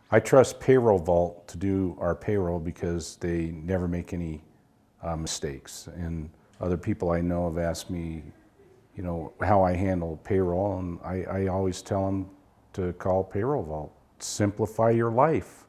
I trust Payroll Vault to do our payroll because they never make any mistakes. And other people I know have asked me, you know, how I handle payroll, and I always tell them to call Payroll Vault. Simplify your life.